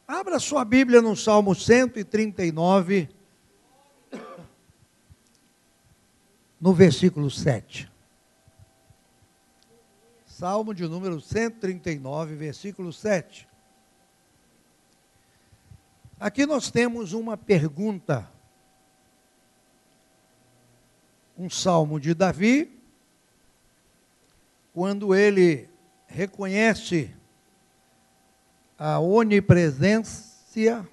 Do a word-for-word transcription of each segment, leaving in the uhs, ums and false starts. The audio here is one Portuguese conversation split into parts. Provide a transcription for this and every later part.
Abra sua Bíblia no Salmo cento e trinta e nove, no versículo sete. Salmo de número cento e trinta e nove, versículo sete. Aqui nós temos uma pergunta. Um salmo de Davi, quando ele reconhece a onipresença,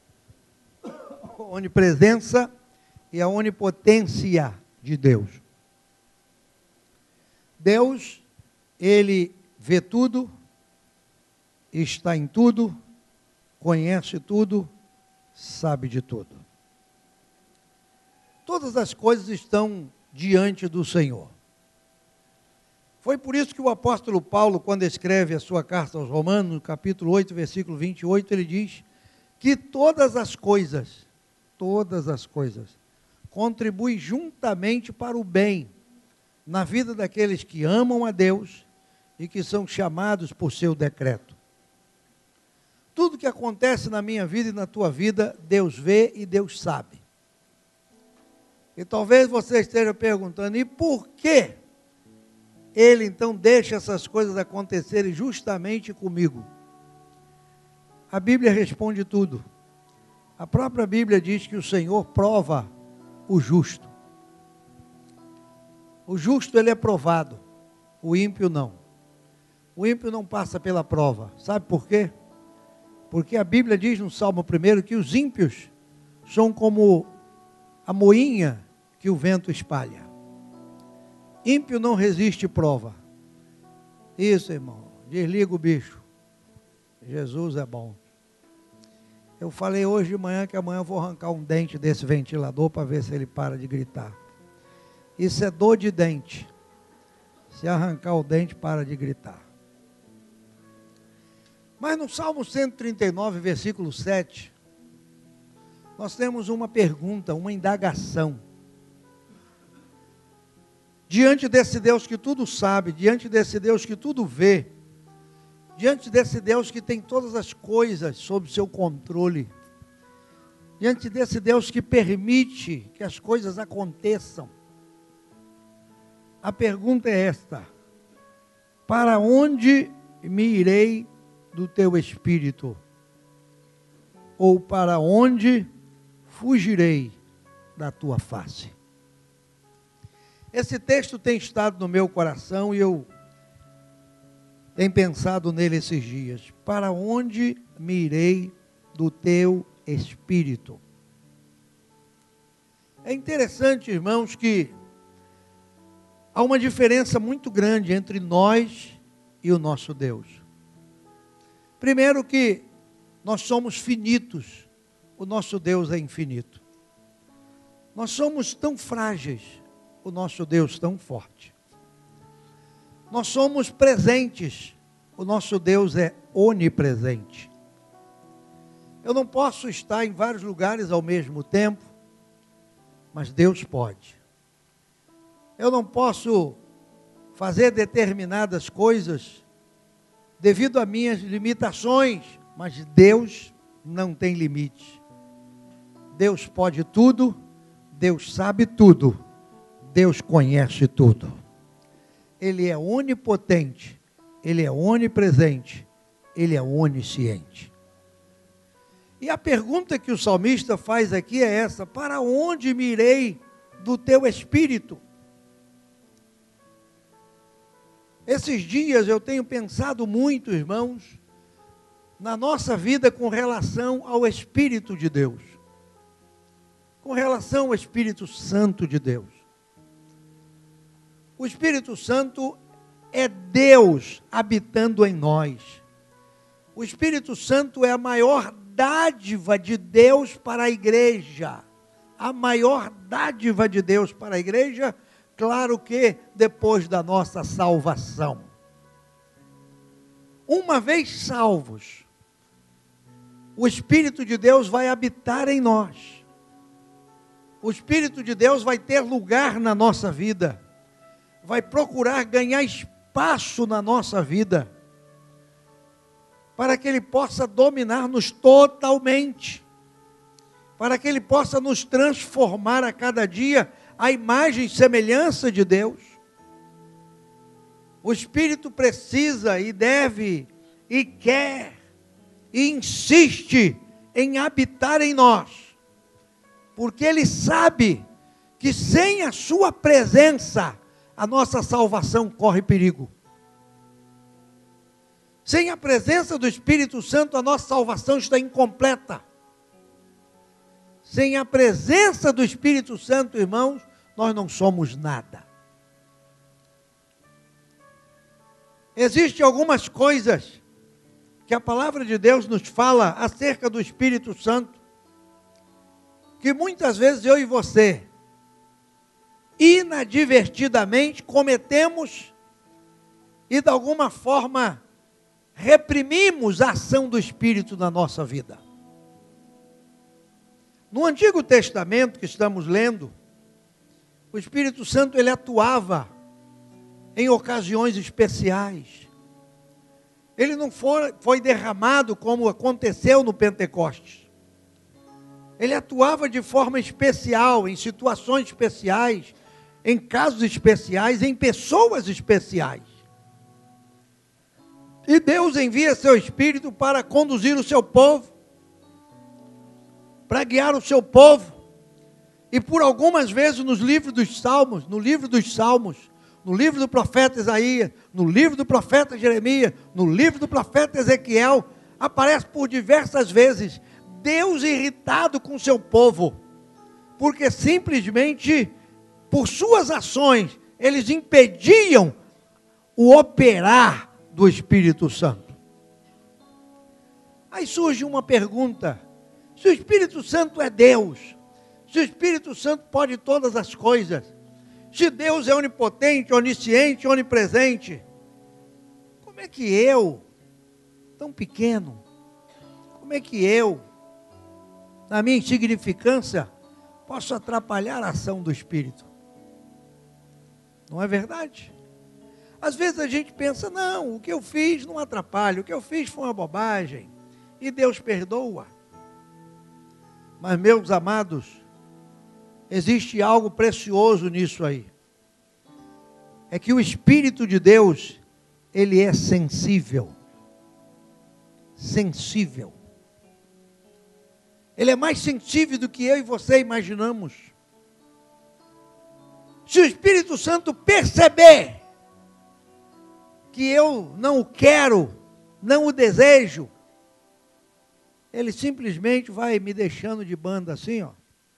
onipresença e a onipotência de Deus. Deus, ele vê tudo, está em tudo, conhece tudo, sabe de tudo. Todas as coisas estão diante do Senhor. Foi por isso que o apóstolo Paulo, quando escreve a sua carta aos Romanos, no capítulo oito, versículo vinte e oito, ele diz que todas as coisas, todas as coisas, contribuem juntamente para o bem na vida daqueles que amam a Deus e que são chamados por seu decreto. Tudo que acontece na minha vida e na tua vida, Deus vê e Deus sabe. E talvez você esteja perguntando, e por que Ele então deixa essas coisas acontecerem justamente comigo? A Bíblia responde tudo. A própria Bíblia diz que o Senhor prova o justo. O justo ele é provado, o ímpio não. O ímpio não passa pela prova. Sabe por quê? Porque a Bíblia diz no Salmo primeiro que os ímpios são como a moinha que o vento espalha. Ímpio não resiste prova. Isso, irmão. Desliga o bicho. Jesus é bom. Eu falei hoje de manhã que amanhã eu vou arrancar um dente desse ventilador para ver se ele para de gritar. Isso é dor de dente. Se arrancar o dente, para de gritar. Mas no Salmo cento e trinta e nove, versículo sete, nós temos uma pergunta, uma indagação. Diante desse Deus que tudo sabe, diante desse Deus que tudo vê, diante desse Deus que tem todas as coisas sob seu controle, diante desse Deus que permite que as coisas aconteçam, a pergunta é esta: para onde me irei do teu espírito? Ou para onde fugirei da tua face? Esse texto tem estado no meu coração e eu tenho pensado nele esses dias. Para onde me irei do teu espírito? É interessante, irmãos, que há uma diferença muito grande entre nós e o nosso Deus. Primeiro que nós somos finitos, o nosso Deus é infinito. Nós somos tão frágeis, o nosso Deus tão forte. Nós somos presentes, o nosso Deus é onipresente. Eu não posso estar em vários lugares ao mesmo tempo, mas Deus pode. Eu não posso fazer determinadas coisas devido a minhas limitações, mas Deus não tem limite. Deus pode tudo, Deus sabe tudo, Deus conhece tudo. Ele é onipotente, Ele é onipresente, Ele é onisciente. E a pergunta que o salmista faz aqui é essa: para onde me irei do teu espírito? Esses dias eu tenho pensado muito, irmãos, na nossa vida com relação ao Espírito de Deus, com relação ao Espírito Santo de Deus. O Espírito Santo é Deus habitando em nós. O Espírito Santo é a maior dádiva de Deus para a igreja. A maior dádiva de Deus para a igreja, claro que depois da nossa salvação. Uma vez salvos, o Espírito de Deus vai habitar em nós. O Espírito de Deus vai ter lugar na nossa vida. Vai procurar ganhar espaço na nossa vida. para que Ele possa dominar-nos totalmente, para que Ele possa nos transformar a cada dia à imagem e semelhança de Deus. O Espírito precisa e deve e quer e insiste em habitar em nós, porque Ele sabe que sem a sua presença, a nossa salvação corre perigo. Sem a presença do Espírito Santo, a nossa salvação está incompleta. Sem a presença do Espírito Santo, irmãos, nós não somos nada. Existem algumas coisas que a palavra de Deus nos fala acerca do Espírito Santo, que muitas vezes eu e você, inadvertidamente, cometemos e de alguma forma reprimimos a ação do Espírito na nossa vida. No Antigo Testamento que estamos lendo, o Espírito Santo ele atuava em ocasiões especiais. Ele não foi, foi derramado como aconteceu no Pentecostes. Ele atuava de forma especial, em situações especiais, em casos especiais, em pessoas especiais. E Deus envia seu Espírito para conduzir o seu povo, para guiar o seu povo. E por algumas vezes nos livros dos Salmos, no livro dos Salmos, no livro do profeta Isaías, no livro do profeta Jeremias, no livro do profeta Ezequiel, aparece por diversas vezes Deus irritado com o seu povo, porque simplesmente por suas ações eles impediam o operar do Espírito Santo. Aí surge uma pergunta: se o Espírito Santo é Deus, se o Espírito Santo pode todas as coisas, se Deus é onipotente, onisciente, onipresente, como é que eu, tão pequeno, como é que eu, na minha insignificância, posso atrapalhar a ação do Espírito? Não é verdade? Às vezes a gente pensa, não, o que eu fiz não atrapalha, o que eu fiz foi uma bobagem, e Deus perdoa. Mas, meus amados, existe algo precioso nisso aí. É que o Espírito de Deus, ele é sensível. Sensível. Ele é mais sensível do que eu e você imaginamos. Se o Espírito Santo perceber que eu não o quero, não o desejo, ele simplesmente vai me deixando de banda assim, ó.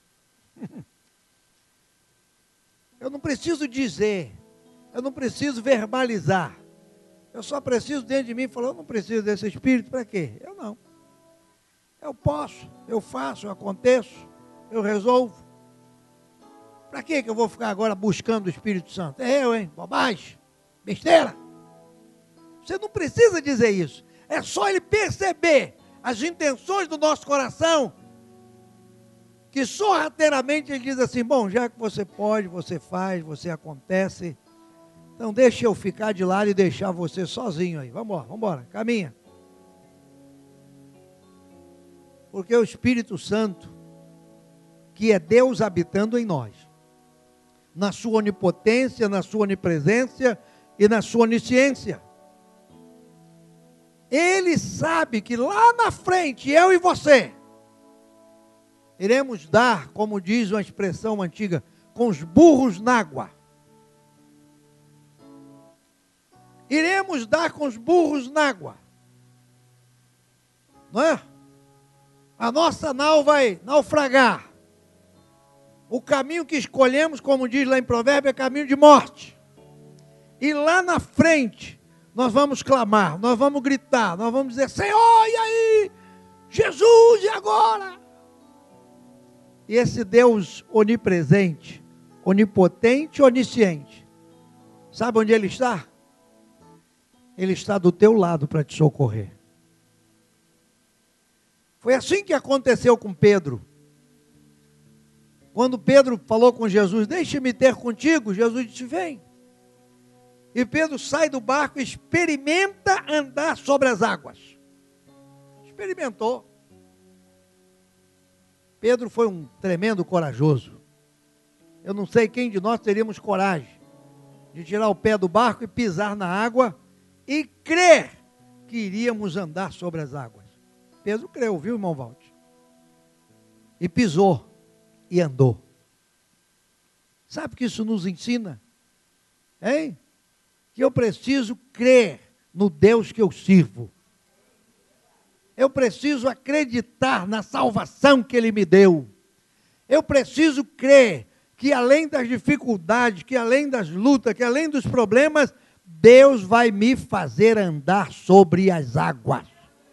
Eu não preciso dizer, eu não preciso verbalizar, eu só preciso dentro de mim falar, eu não preciso desse Espírito, para quê? Eu não. Eu posso, eu faço, eu aconteço, eu resolvo. Para que que eu vou ficar agora buscando o Espírito Santo? É eu, hein? Bobagem, besteira. Você não precisa dizer isso. É só ele perceber as intenções do nosso coração, que sorrateiramente ele diz assim, bom, já que você pode, você faz, você acontece, então deixa eu ficar de lado e deixar você sozinho aí. Vamos embora, vamos embora, caminha. Porque o Espírito Santo, que é Deus habitando em nós, na sua onipotência, na sua onipresença e na sua onisciência, ele sabe que lá na frente, eu e você, iremos dar, como diz uma expressão antiga, com os burros na água. Iremos dar com os burros na água. Não é? A nossa nau vai naufragar. O caminho que escolhemos, como diz lá em Provérbios, é caminho de morte. E lá na frente, nós vamos clamar, nós vamos gritar, nós vamos dizer, Senhor, e aí? Jesus, e agora? E esse Deus onipresente, onipotente, onisciente, sabe onde Ele está? Ele está do teu lado para te socorrer. Foi assim que aconteceu com Pedro. Quando Pedro falou com Jesus, deixe-me ter contigo, Jesus disse, vem. E Pedro sai do barco e experimenta andar sobre as águas. experimentou. Pedro foi um tremendo corajoso. Eu não sei quem de nós teríamos coragem de tirar o pé do barco e pisar na água e crer que iríamos andar sobre as águas. Pedro creu, viu, irmão Valde? E pisou e andou. Sabe o que isso nos ensina? Hein? Que eu preciso crer no Deus que eu sirvo. Eu preciso acreditar na salvação que Ele me deu. Eu preciso crer que além das dificuldades, que além das lutas, que além dos problemas, Deus vai me fazer andar sobre as águas.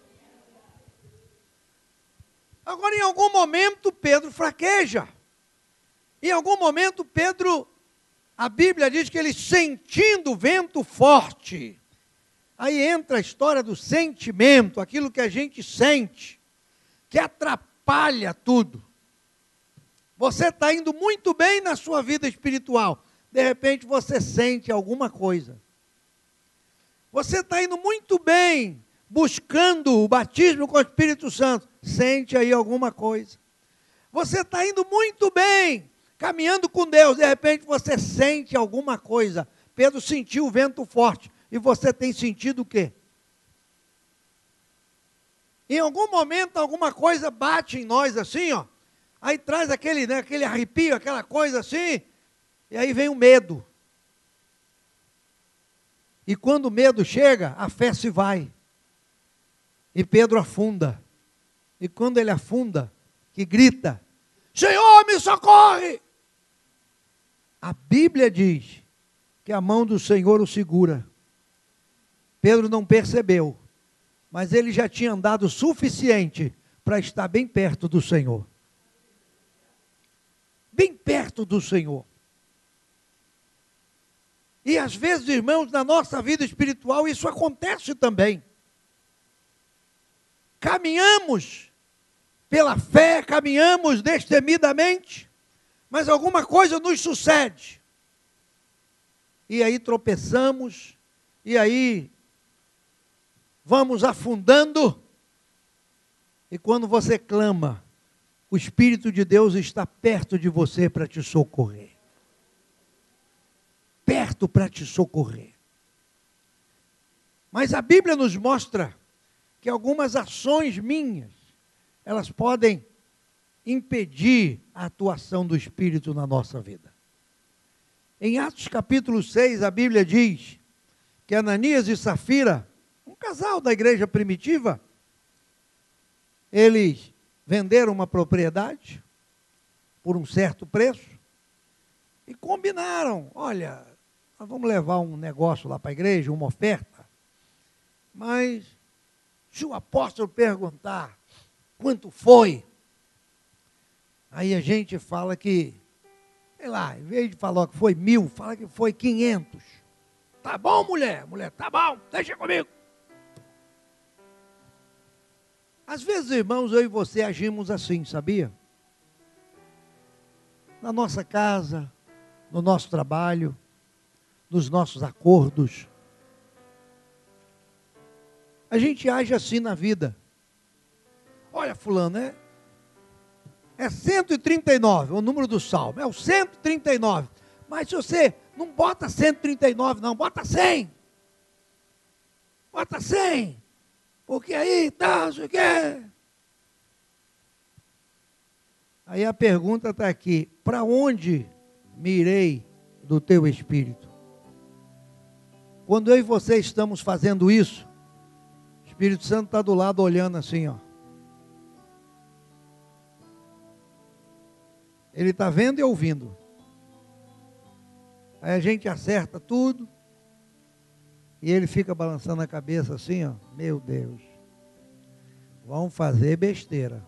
Agora, em algum momento, Pedro fraqueja. Em algum momento, Pedro, a Bíblia diz que ele sentindo o vento forte. Aí entra a história do sentimento, aquilo que a gente sente, que atrapalha tudo. Você está indo muito bem na sua vida espiritual. De repente você sente alguma coisa. Você está indo muito bem, buscando o batismo com o Espírito Santo. Sente aí alguma coisa. Você está indo muito bem, caminhando com Deus. De repente você sente alguma coisa. Pedro sentiu o vento forte. E você tem sentido o quê? Em algum momento, alguma coisa bate em nós assim, ó. Aí traz aquele, né, aquele arrepio, aquela coisa assim. E aí vem o medo. E quando o medo chega, a fé se vai. E Pedro afunda. E quando ele afunda, que grita, Senhor, me socorre! A Bíblia diz que a mão do Senhor o segura. Pedro não percebeu, mas ele já tinha andado o suficiente para estar bem perto do Senhor. Bem perto do Senhor. E às vezes, irmãos, na nossa vida espiritual, isso acontece também. Caminhamos pela fé, caminhamos destemidamente, mas alguma coisa nos sucede. E aí tropeçamos, e aí vamos afundando, e quando você clama, o Espírito de Deus está perto de você para te socorrer. Perto para te socorrer. Mas a Bíblia nos mostra que algumas ações minhas, elas podem impedir a atuação do Espírito na nossa vida. Em Atos capítulo seis, a Bíblia diz que Ananias e Safira, um casal da igreja primitiva, eles venderam uma propriedade por um certo preço e combinaram, olha, nós vamos levar um negócio lá para a igreja, uma oferta, mas se o apóstolo perguntar quanto foi, aí a gente fala que, sei lá, em vez de falar que foi mil, fala que foi quinhentos. Tá bom, mulher? Mulher, tá bom, deixa comigo. Às vezes, irmãos, eu e você agimos assim, sabia? Na nossa casa, no nosso trabalho, nos nossos acordos. A gente age assim na vida. Olha, fulano, é, é cento e trinta e nove, o número do salmo, é o cento e trinta e nove. Mas se você não bota cento e trinta e nove, não, bota cem. Bota cem. Porque aí, tá, não sei o quê. Aí a pergunta está aqui, para onde me irei do teu Espírito? Quando eu e você estamos fazendo isso, o Espírito Santo está do lado olhando assim, ó. Ele está vendo e ouvindo. Aí a gente acerta tudo. E ele fica balançando a cabeça assim, ó. Meu Deus. Vão fazer besteira.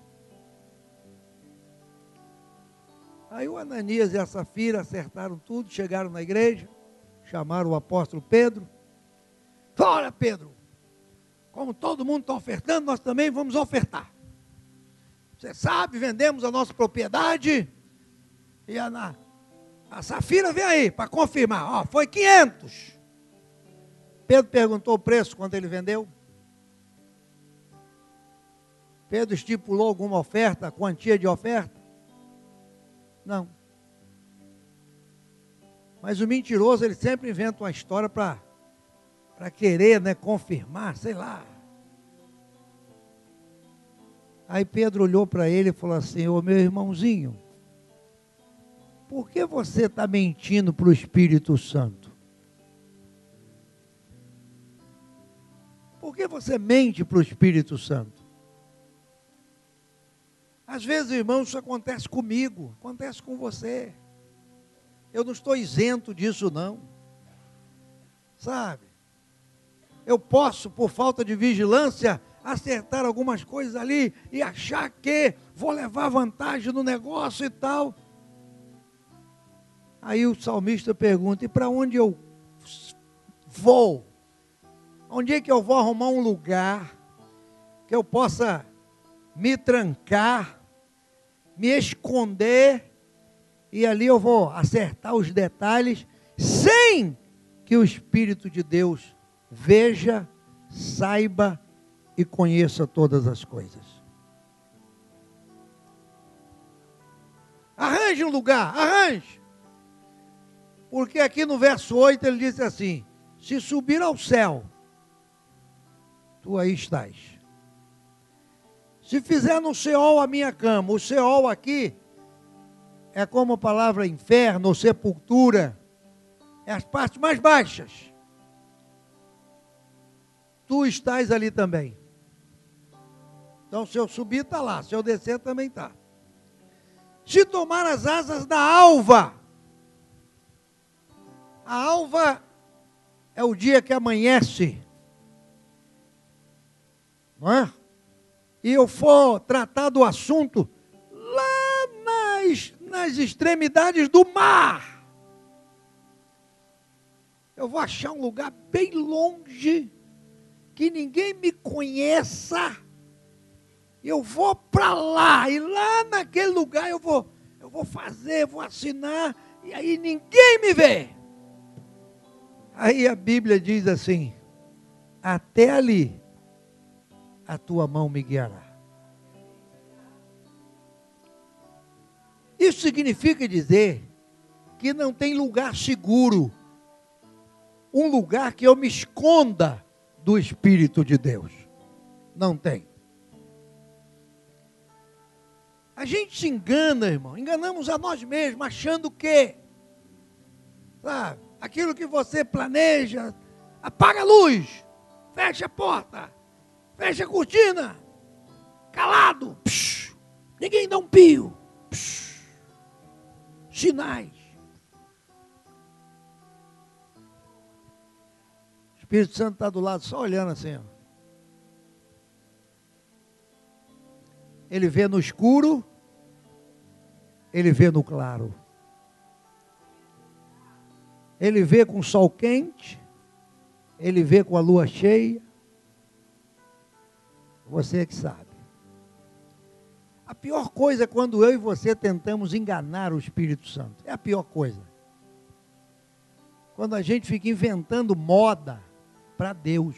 Aí o Ananias e a Safira acertaram tudo, chegaram na igreja, chamaram o apóstolo Pedro. Olha, Pedro, como todo mundo está ofertando, nós também vamos ofertar. Você sabe, vendemos a nossa propriedade. E a, a Safira vem aí para confirmar. Ó, foi quinhentos. Pedro perguntou o preço quando ele vendeu. Pedro estipulou alguma oferta, quantia de oferta? Não. Mas o mentiroso, ele sempre inventa uma história para para querer, né, confirmar, sei lá. Aí Pedro olhou para ele e falou assim: ô meu irmãozinho, por que você está mentindo para o Espírito Santo? Por que você mente para o Espírito Santo? Às vezes, irmãos, isso acontece comigo, acontece com você. Eu não estou isento disso, não. Sabe? Eu posso, por falta de vigilância, acertar algumas coisas ali e achar que vou levar vantagem no negócio e tal. Aí o salmista pergunta: e para onde eu vou? Onde é que eu vou arrumar um lugar que eu possa me trancar, me esconder, e ali eu vou acertar os detalhes, sem que o Espírito de Deus veja, saiba e conheça todas as coisas? Arranje um lugar, arranje. Porque aqui no verso oito ele diz assim: se subir ao céu, tu aí estás. Se fizer no Seol a minha cama, o Seol aqui é como a palavra inferno ou sepultura, é as partes mais baixas. Tu estás ali também. Então se eu subir está lá, se eu descer também está. Se tomar as asas da alva, a alva é o dia que amanhece, não é? E eu for tratar do assunto lá nas, nas extremidades do mar, eu vou achar um lugar bem longe, que ninguém me conheça, eu vou para lá, e lá naquele lugar eu vou, eu vou fazer, vou assinar, e aí ninguém me vê. Aí a Bíblia diz assim: até ali a tua mão me guiará. Isso significa dizer que não tem lugar seguro, um lugar que eu me esconda do Espírito de Deus. Não tem. A gente se engana, irmão, enganamos a nós mesmos, achando que, sabe, aquilo que você planeja, apaga a luz, fecha a porta, fecha a cortina, calado, psh, ninguém dá um pio, psh, sinais. O Espírito Santo está do lado, só olhando assim, ó. Ele vê no escuro, ele vê no claro. Ele vê com o sol quente, ele vê com a lua cheia. Você que sabe. A pior coisa é quando eu e você tentamos enganar o Espírito Santo. É a pior coisa. Quando a gente fica inventando moda para Deus.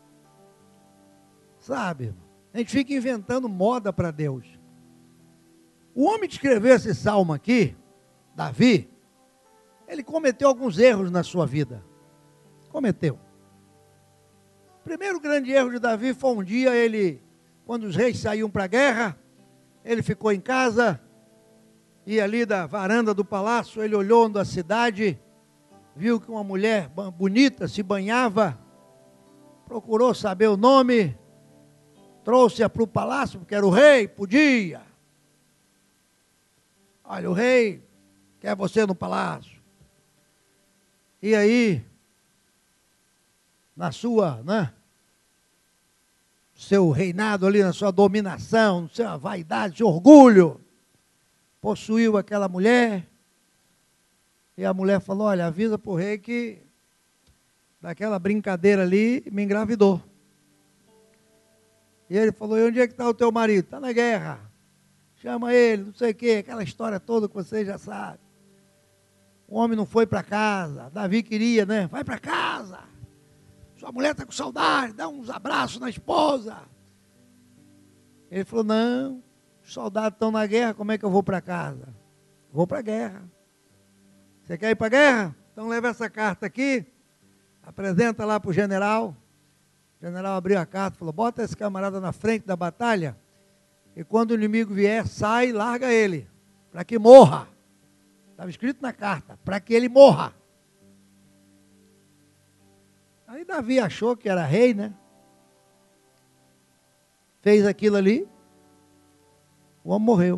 Sabe, irmão? A gente fica inventando moda para Deus. O homem que escreveu esse salmo aqui, Davi, ele cometeu alguns erros na sua vida. Cometeu. O primeiro grande erro de Davi foi um dia, ele, quando os reis saíam para a guerra, ele ficou em casa, e ali da varanda do palácio, ele olhou da cidade, viu que uma mulher bonita se banhava, procurou saber o nome, trouxe-a para o palácio, porque era o rei, podia. Olha, o rei quer você no palácio. E aí, na sua, né, seu reinado ali, na sua dominação, na sua vaidade, seu orgulho, possuiu aquela mulher, e a mulher falou: olha, avisa para o rei que daquela brincadeira ali me engravidou. E ele falou: e onde é que está o teu marido? Está na guerra. Chama ele, não sei o quê, aquela história toda que você já sabe. O homem não foi para casa. Davi queria, né? Vai para casa. Sua mulher está com saudade, dá uns abraços na esposa. Ele falou, não, os soldados estão na guerra, como é que eu vou para casa? Vou para a guerra. Você quer ir para a guerra? Então leva essa carta aqui, apresenta lá para o general. O general abriu a carta e falou, bota esse camarada na frente da batalha, e quando o inimigo vier, sai e larga ele, para que morra. Estava escrito na carta, para que ele morra. Aí Davi achou que era rei, né? Fez aquilo ali, o homem morreu.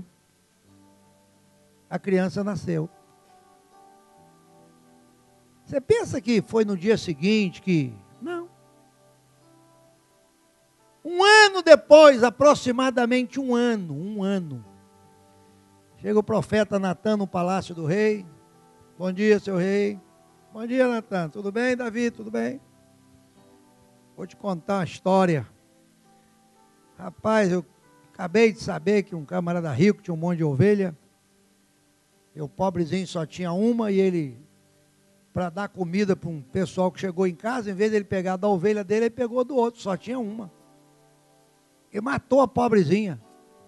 A criança nasceu. Você pensa que foi no dia seguinte que... Não. Um ano depois, aproximadamente um ano, um ano, chega o profeta Natan no palácio do rei. Bom dia, seu rei. Bom dia, Natan. Tudo bem, Davi? Tudo bem? Vou te contar uma história. Rapaz, eu acabei de saber que um camarada rico tinha um monte de ovelha. E o pobrezinho só tinha uma e ele, para dar comida para um pessoal que chegou em casa, em vez de ele pegar da ovelha dele, ele pegou do outro, só tinha uma. E matou a pobrezinha.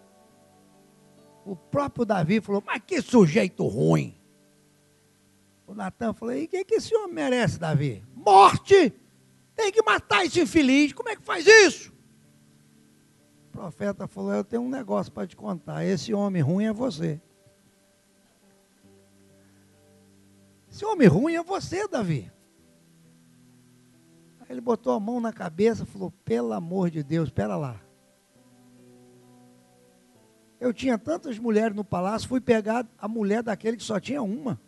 O próprio Davi falou, mas que sujeito ruim. O Natan falou, e o que, que esse homem merece, Davi? Morte! Tem que matar esse infeliz, como é que faz isso? O profeta falou, eu tenho um negócio para te contar, esse homem ruim é você. Esse homem ruim é você, Davi. Aí ele botou a mão na cabeça e falou, pelo amor de Deus, espera lá. Eu tinha tantas mulheres no palácio, fui pegar a mulher daquele que só tinha uma.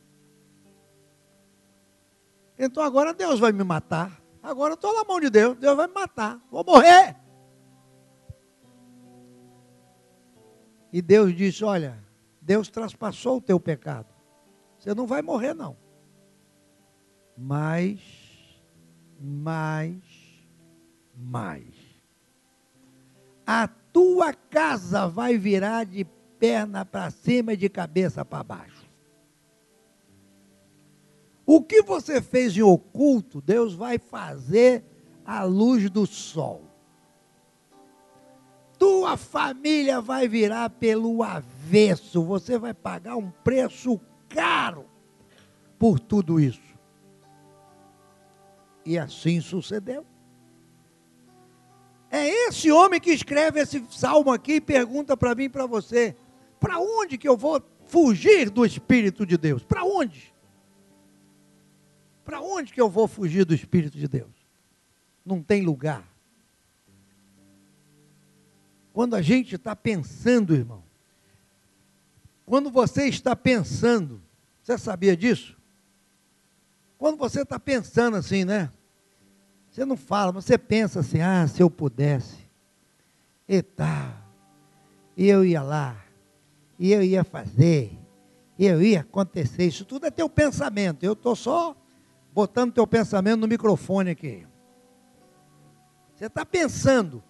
Então agora Deus vai me matar. Agora eu estou na mão de Deus, Deus vai me matar, vou morrer. E Deus disse, olha, Deus traspassou o teu pecado. Você não vai morrer não. Mas, mais, mais. A tua casa vai virar de perna para cima e de cabeça para baixo. O que você fez em oculto, Deus vai fazer à luz do sol. Tua família vai virar pelo avesso. Você vai pagar um preço caro por tudo isso. E assim sucedeu. É esse homem que escreve esse salmo aqui e pergunta para mim e para você, para onde que eu vou fugir do Espírito de Deus? Para onde? Para onde que eu vou fugir do Espírito de Deus? Não tem lugar. Quando a gente está pensando, irmão, quando você está pensando, você sabia disso? Quando você está pensando assim, né? Você não fala, mas você pensa assim, ah, se eu pudesse, e tal, e eu ia lá, e eu ia fazer, e eu ia acontecer, isso tudo é teu pensamento, eu estou só botando teu pensamento no microfone aqui. Você está pensando,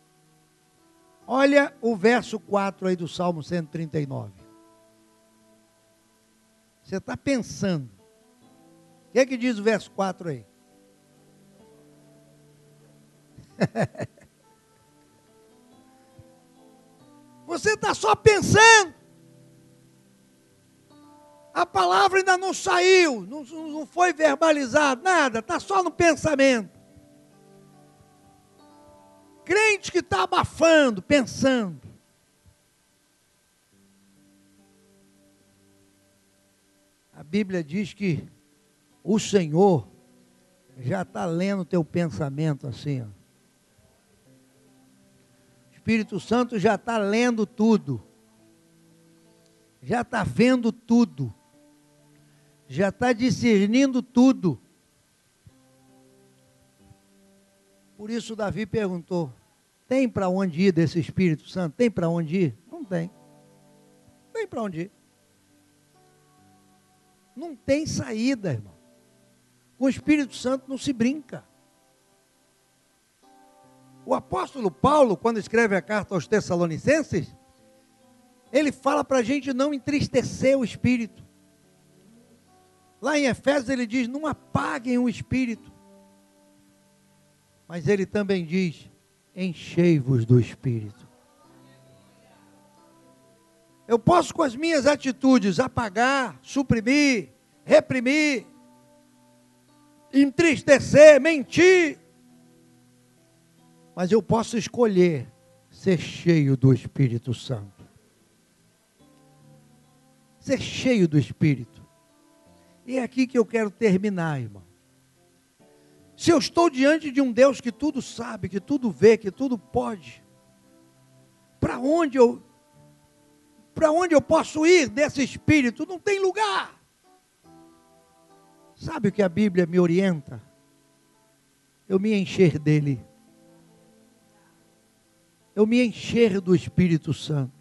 olha o verso quatro aí do Salmo cento e trinta e nove. Você está pensando, o que é que diz o verso quatro aí? Você está só pensando. A palavra ainda não saiu, não, não foi verbalizado, nada, está só no pensamento. Crente que está abafando, pensando. A Bíblia diz que o Senhor já está lendo o teu pensamento assim, ó. O Espírito Santo já está lendo tudo, já está vendo tudo, já está discernindo tudo. Por isso Davi perguntou, tem para onde ir desse Espírito Santo? Tem para onde ir? Não tem. Não tem para onde ir. Não tem saída, irmão. Com o Espírito Santo não se brinca. O apóstolo Paulo, quando escreve a carta aos Tessalonicenses, ele fala para a gente não entristecer o Espírito. Lá em Efésios ele diz, não apaguem o Espírito. Mas ele também diz, enchei-vos do Espírito. Eu posso com as minhas atitudes apagar, suprimir, reprimir, entristecer, mentir. Mas eu posso escolher ser cheio do Espírito Santo. Ser cheio do Espírito. E é aqui que eu quero terminar, irmão. Se eu estou diante de um Deus que tudo sabe, que tudo vê, que tudo pode, para onde eu, para onde eu posso ir desse Espírito? Não tem lugar. Sabe o que a Bíblia me orienta? Eu me encher dele. Eu me encher do Espírito Santo.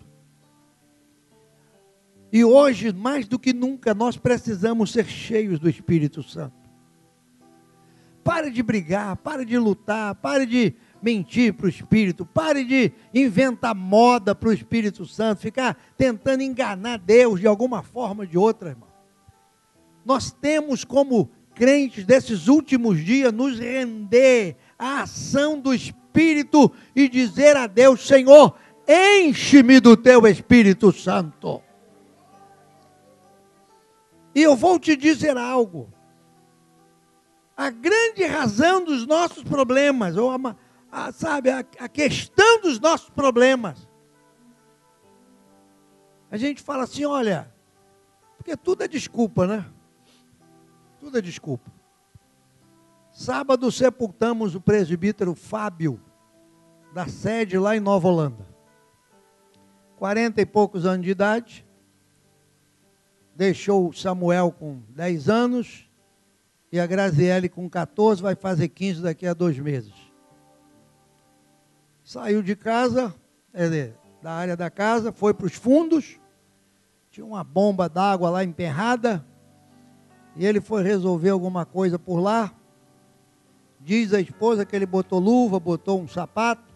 E hoje, mais do que nunca, nós precisamos ser cheios do Espírito Santo. Pare de brigar, pare de lutar, pare de mentir para o Espírito, pare de inventar moda para o Espírito Santo, ficar tentando enganar Deus de alguma forma ou de outra, irmão. Nós temos como crentes desses últimos dias nos render à ação do Espírito e dizer a Deus: Senhor, enche-me do teu Espírito Santo. E eu vou te dizer algo. A grande razão dos nossos problemas, ou a, a, sabe, a, a questão dos nossos problemas, a gente fala assim, olha, porque tudo é desculpa, né? Tudo é desculpa. Sábado sepultamos o presbítero Fábio, da sede lá em Nova Holanda. Quarenta e poucos anos de idade. Deixou o Samuel com dez anos e a Graziele com quatorze, vai fazer quinze daqui a dois meses. Saiu de casa, é, da área da casa, foi para os fundos, tinha uma bomba d'água lá emperrada, e ele foi resolver alguma coisa por lá. Diz a esposa que ele botou luva, botou um sapato,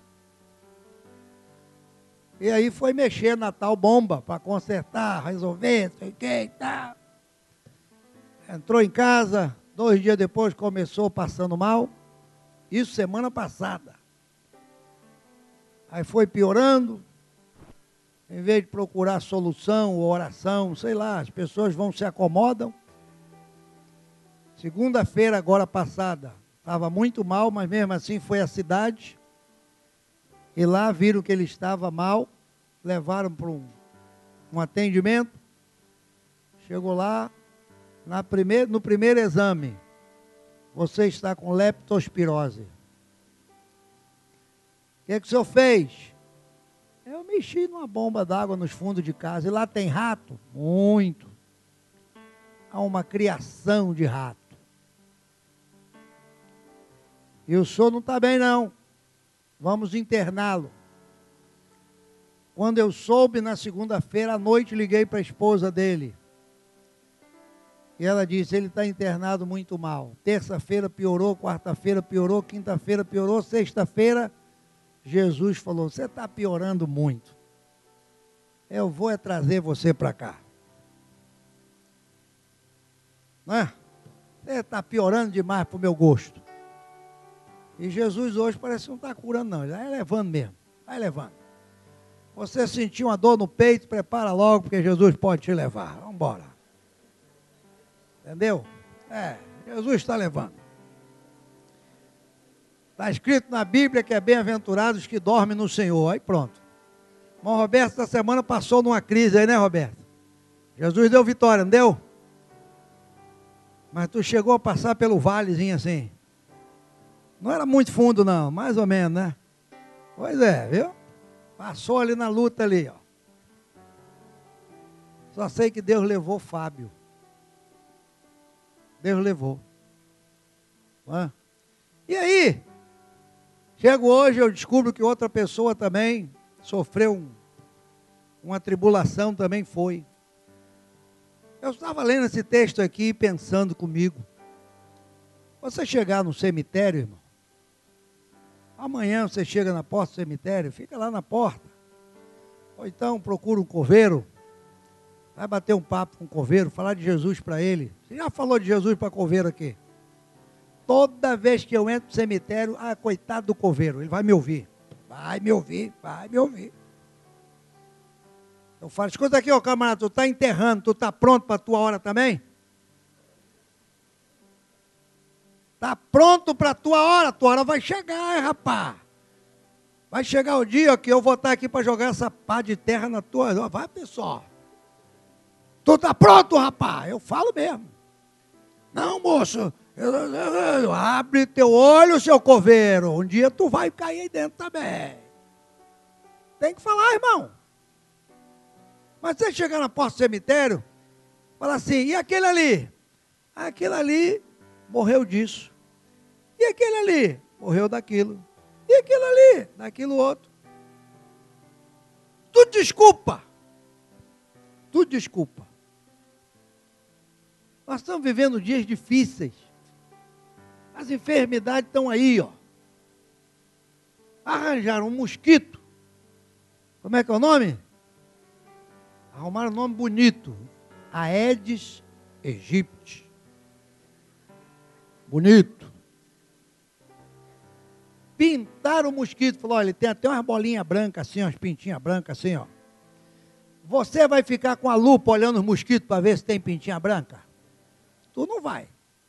e aí foi mexer na tal bomba para consertar, resolver, sei o que e tal. Entrou em casa, dois dias depois começou passando mal. Isso semana passada. Aí foi piorando. Em vez de procurar solução ou oração, sei lá, as pessoas vão se acomodam. Segunda-feira agora passada, estava muito mal, mas mesmo assim foi à cidade. E lá viram que ele estava mal, levaram para um, um atendimento. Chegou lá, na primeir, no primeiro exame, você está com leptospirose. O que é que o senhor fez? Eu mexi numa bomba d'água nos fundos de casa, e lá tem rato? Muito. Há uma criação de rato. E o senhor não está bem não. Vamos interná-lo. Quando eu soube, na segunda-feira à noite, liguei para a esposa dele. E ela disse, ele está internado muito mal. Terça-feira piorou, quarta-feira piorou, quinta-feira piorou, sexta-feira, Jesus falou, você está piorando muito. Eu vou é trazer você para cá. Não é? Você está piorando demais para o meu gosto. E Jesus hoje parece que não está curando não, ele vai levando mesmo, vai levando. Você sentiu uma dor no peito, prepara logo, porque Jesus pode te levar. Vamos embora. Entendeu? É, Jesus está levando. Está escrito na Bíblia que é bem-aventurados que dormem no Senhor. Aí pronto. O irmão Roberto, essa semana passou numa crise aí, né, Roberto? Jesus deu vitória, não deu? Mas tu chegou a passar pelo valezinho assim. Não era muito fundo não, mais ou menos, né? Pois é, viu? Passou ali na luta ali, ó. Só sei que Deus levou Fábio. Deus levou. Hã? E aí? Chego hoje, eu descubro que outra pessoa também sofreu um, uma tribulação, também foi. Eu estava lendo esse texto aqui, pensando comigo. Você chegar no cemitério, irmão, amanhã você chega na porta do cemitério, fica lá na porta. Ou então procura um coveiro, vai bater um papo com o coveiro, falar de Jesus para ele. Você já falou de Jesus para coveiro aqui? Toda vez que eu entro no cemitério, ah, coitado do coveiro, ele vai me ouvir. Vai me ouvir, vai me ouvir. Eu Eu falo, escuta aqui, ó, camarada, tu está enterrando, tu está pronto para a tua hora também? Está pronto para a tua hora, tua hora vai chegar, hein, rapaz. Vai chegar o dia que eu vou estar aqui para jogar essa pá de terra na tua... Vai, pessoal. Tu está pronto, rapaz? Eu falo mesmo. Não, moço. Eu, eu, eu, abre teu olho, seu coveiro. Um dia tu vai cair aí dentro também. Tem que falar, irmão. Mas você chegar na porta do cemitério, fala assim, e aquele ali? Aquele ali morreu disso. E aquele ali? Morreu daquilo. E aquilo ali? Daquilo outro. Tudo desculpa. Tudo desculpa. Nós estamos vivendo dias difíceis. As enfermidades estão aí, ó. Arranjaram um mosquito. Como é que é o nome? Arrumaram um nome bonito. Aedes aegypti. Bonito. Pintaram o mosquito. Falou, olha, ele tem até umas bolinhas brancas assim, umas pintinhas brancas assim, ó. Você vai ficar com a lupa olhando os mosquitos para ver se tem pintinha branca? Tu não vai.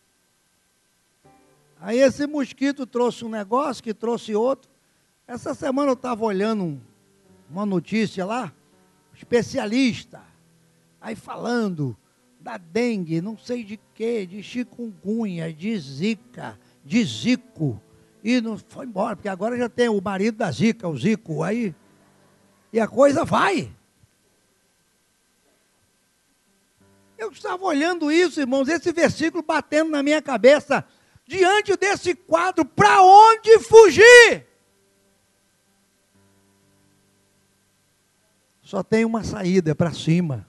Aí esse mosquito trouxe um negócio, que trouxe outro. Essa semana eu estava olhando um, uma notícia lá, especialista, aí falando da dengue, não sei de quê, de chikungunya, de zika, de zico, e não foi embora, porque agora já tem o marido da zica, o zico, aí, e a coisa vai. Eu estava olhando isso, irmãos, esse versículo batendo na minha cabeça, diante desse quadro, para onde fugir? Só tem uma saída, é para cima.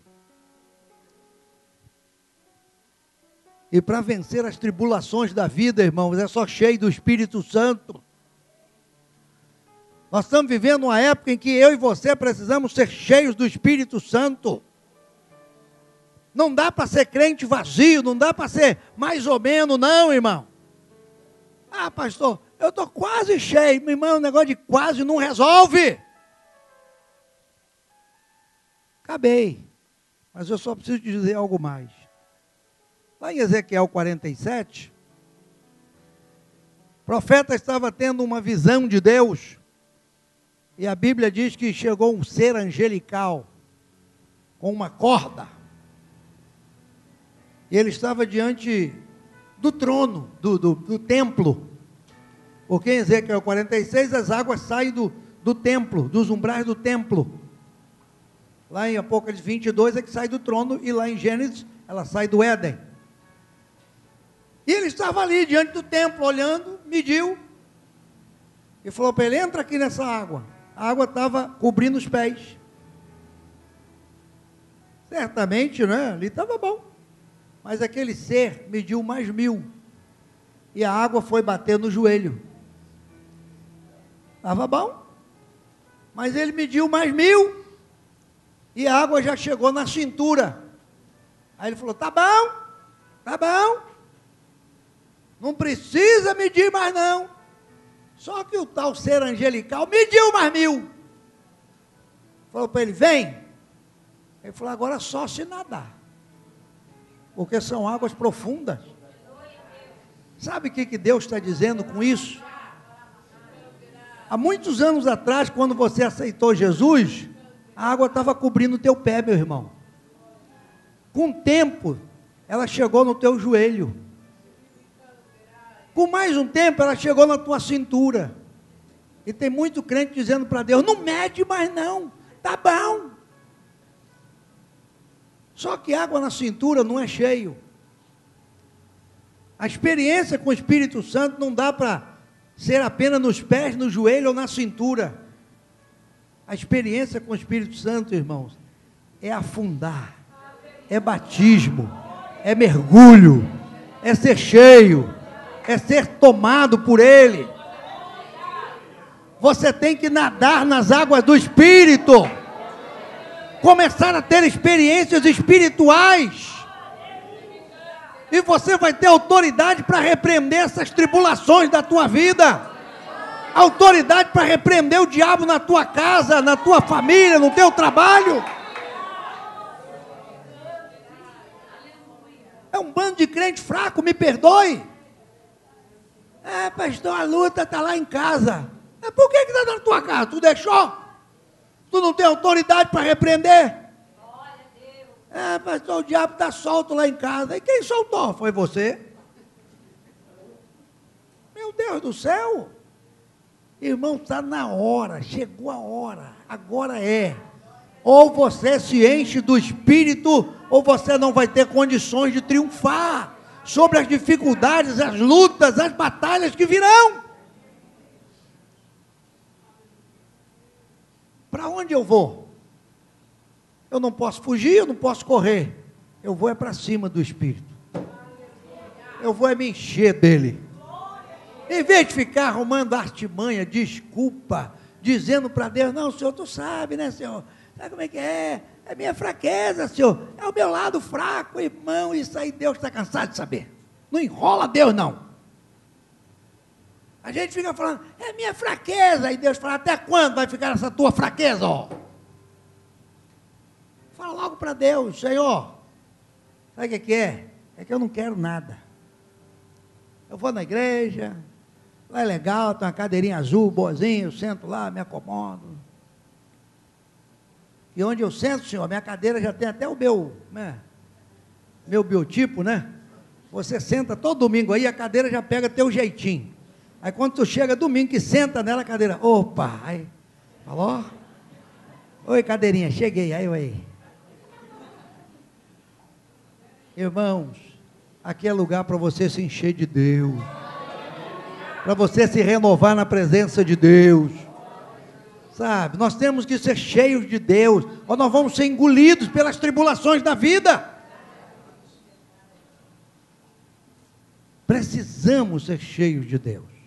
E para vencer as tribulações da vida, irmãos, é só cheio do Espírito Santo. Nós estamos vivendo uma época em que eu e você precisamos ser cheios do Espírito Santo. Não dá para ser crente vazio, não dá para ser mais ou menos, não, irmão. Ah, pastor, eu estou quase cheio. Meu irmão, o negócio de quase não resolve. Acabei. Mas eu só preciso dizer algo mais. Lá em Ezequiel quarenta e sete, o profeta estava tendo uma visão de Deus. E a Bíblia diz que chegou um ser angelical, com uma corda. E ele estava diante do trono, do, do, do templo. Porque em Ezequiel quarenta e seis as águas saem do, do templo, dos umbrais do templo. Lá em Apocalipse vinte e dois é que sai do trono, e lá em Gênesis ela sai do Éden. E ele estava ali diante do templo, olhando, mediu, e falou para ele, entra aqui nessa água. A água estava cobrindo os pés. Certamente, né? Ali estava bom. Mas aquele ser mediu mais mil. E a água foi bater no joelho. Estava bom. Mas ele mediu mais mil. E a água já chegou na cintura. Aí ele falou, tá bom, tá bom. Não precisa medir mais não. Só que o tal ser angelical mediu mais mil. Falou para ele, vem. Ele falou, agora só se nadar. Porque são águas profundas. Sabe o que, que Deus está dizendo com isso? Há muitos anos atrás, quando você aceitou Jesus, a água estava cobrindo o teu pé, meu irmão. Com o tempo, ela chegou no teu joelho. Com mais um tempo, ela chegou na tua cintura. E tem muito crente dizendo para Deus, não mede mais não, tá bom. Só que água na cintura não é cheio. A experiência com o Espírito Santo não dá para ser apenas nos pés, no joelho ou na cintura. A experiência com o Espírito Santo, irmãos, é afundar, é batismo, é mergulho, é ser cheio, é ser tomado por Ele. Você tem que nadar nas águas do Espírito. Começar a ter experiências espirituais, e você vai ter autoridade para repreender essas tribulações da tua vida, autoridade para repreender o diabo na tua casa, na tua família, no teu trabalho. É um bando de crente fraco, me perdoe. É, pastor, a luta está lá em casa. É, por que está na tua casa? Tu deixou? Tu não tem autoridade para repreender? É, pastor, o diabo está solto lá em casa. E quem soltou? Foi você? Meu Deus do céu. Irmão, está na hora, chegou a hora, agora é. Ou você se enche do Espírito, ou você não vai ter condições de triunfar sobre as dificuldades, as lutas, as batalhas que virão. Para onde eu vou? Eu não posso fugir, eu não posso correr. Eu vou é para cima do Espírito. Eu vou é me encher dele. Em vez de ficar arrumando artimanha, desculpa, dizendo para Deus, não, Senhor, tu sabe, né, Senhor? Sabe como é que é? É minha fraqueza, Senhor. É o meu lado fraco, irmão. Isso aí Deus está cansado de saber. Não enrola Deus, não. A gente fica falando, é minha fraqueza. E Deus fala, até quando vai ficar essa tua fraqueza, ó? Fala logo para Deus, Senhor. Sabe o que, que é? É que eu não quero nada. Eu vou na igreja, lá é legal, tem uma cadeirinha azul, boazinha, eu sento lá, me acomodo. E onde eu sento, Senhor, minha cadeira já tem até o meu, né, meu biotipo, né? Você senta todo domingo aí, a cadeira já pega teu jeitinho. Aí quando tu chega domingo que senta nela a cadeira, opa, aí, falou? Oi, cadeirinha, cheguei, aí, aí. Irmãos, aqui é lugar para você se encher de Deus, para você se renovar na presença de Deus, sabe? Nós temos que ser cheios de Deus, ou nós vamos ser engolidos pelas tribulações da vida. Precisamos ser cheios de Deus.